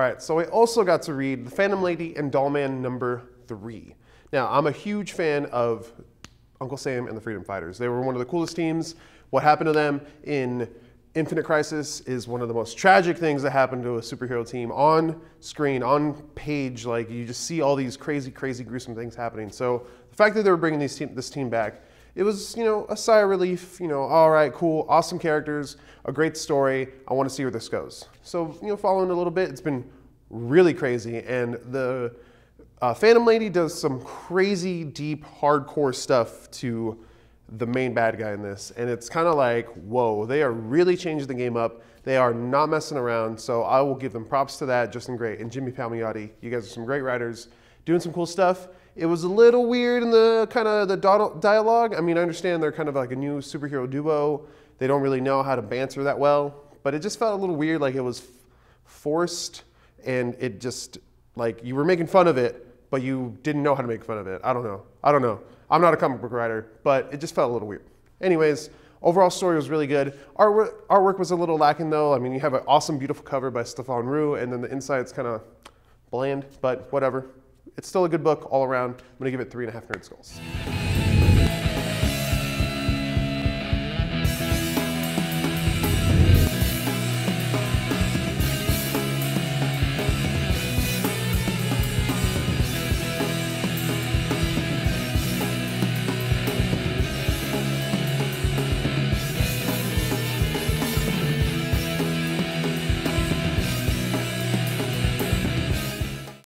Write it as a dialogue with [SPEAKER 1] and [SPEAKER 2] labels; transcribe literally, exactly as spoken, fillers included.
[SPEAKER 1] right, so I also got to read The Phantom Lady and Dollman number three. Now, I'm a huge fan of Uncle Sam and the Freedom Fighters. They were one of the coolest teams. What happened to them in Infinite Crisis is one of the most tragic things that happened to a superhero team on screen, on page. Like, you just see all these crazy, crazy, gruesome things happening. So the fact that they were bringing these team, this team back, it was, you know, a sigh of relief. You know, all right, cool, awesome characters, a great story. I want to see where this goes. So, you know, following a little bit, it's been really crazy. And the uh, Phantom Lady does some crazy, deep, hardcore stuff to the main bad guy in this. And it's kind of like, whoa, they are really changing the game up. They are not messing around. So I will give them props to that, Justin Gray and Jimmy Palmiotti. You guys are some great writers, doing some cool stuff. It was a little weird in the kind of the dialogue. I mean, I understand they're kind of like a new superhero duo. They don't really know how to banter that well, but it just felt a little weird, like it was forced, and it just, like, you were making fun of it, but you didn't know how to make fun of it. I don't know. I don't know. I'm not a comic book writer, but it just felt a little weird. Anyways, overall story was really good. Artwork, artwork was a little lacking though. I mean, you have an awesome, beautiful cover by Stephane Roux, and then the inside's kind of bland, but whatever. It's still a good book all around. I'm gonna give it three and a half nerd skulls.